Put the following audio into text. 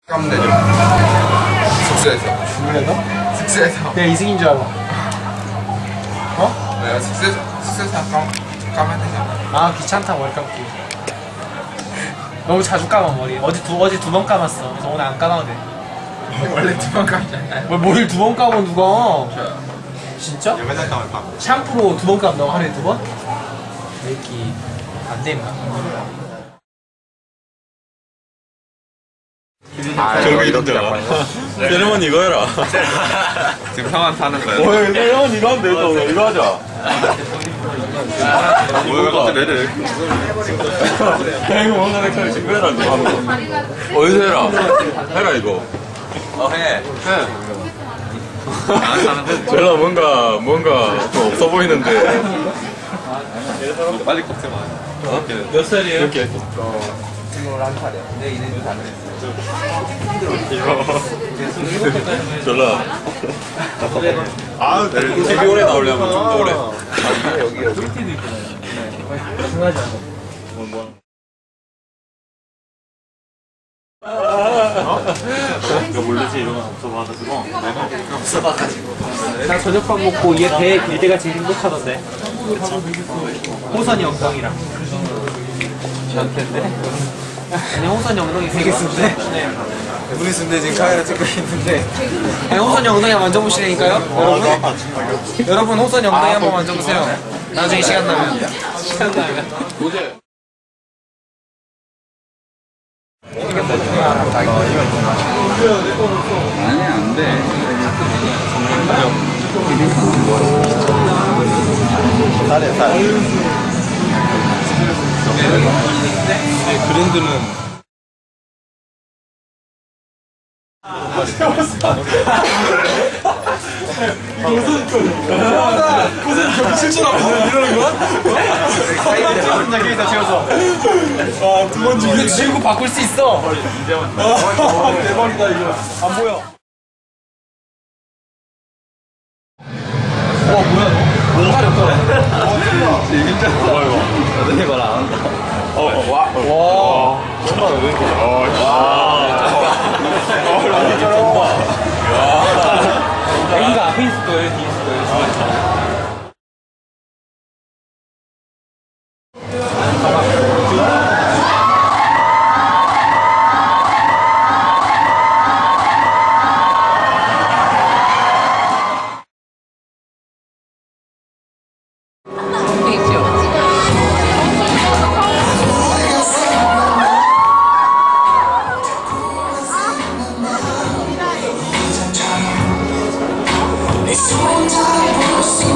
까면 되죠. 숙소에서. 그래도? 숙소에서. 내가 이승인 줄 알아. 어? 왜요? 숙소에서 까면 되죠. 아 귀찮다 머리 감기. 너무 자주 감아 머리. 어제 두 번 감았어. 그래서 오늘 안 감아도 돼. 원래 2번 감잖아요. 뭘 두 번 감아 누가? 진짜? 맨날 감을 감. 샴푸로 2번 감너 하루에 2번? 이렇게 안 됩니다. 저기 이렇더라. 세레머니 이거 해라. 지금 상황 타는 거예요. 세레머니 이거 하면 되죠. 이거 하자. 뭐야 갑자기 내래. 이거 뭔가 내가 지금 해라 이거 하는 거. 어디서 해라. 해라 이거. 해. 별로 뭔가 좀 없어 보이는데. 빨리 걷지 마. 몇 살이에요? 이렇게 했어. 졸라. 아, TV 오래 나오려면 좀 더 오래. 여기. 중요하지 않아. 이거 모르지 이런 건 없어봐가지고. 나 저녁밥 먹고 얘 배 길 때가 제일 행복하던데. 호선이 엉덩이랑. 저한테인데? 아니 호선이 엉덩이 되게 쓴데? 네. 우리 순대 지금 카메라 찍고 있는데. 아니 호선이 엉덩이 한번 만져보시라니까요? 여러분? 여러분 호선이 엉덩이 한번 만져보세요. 나중에 시간 나면. 시간 나면. 아니, 안 돼. 그랜드는 실천하고 이러는 거야? 여기다 지어서. 아, 2번 중. 이거 지우고 바꿀 수 있어. 대박이다, 이거. 안 보여. 와, 뭐야, 너? 뭐 하렸더라? 재밌잖아. 이거. 이걸 안 한다. 와. 정말 왜 이렇게 애기가 앞에 있을 거예요, 뒤에 있을 거예요. It's when I was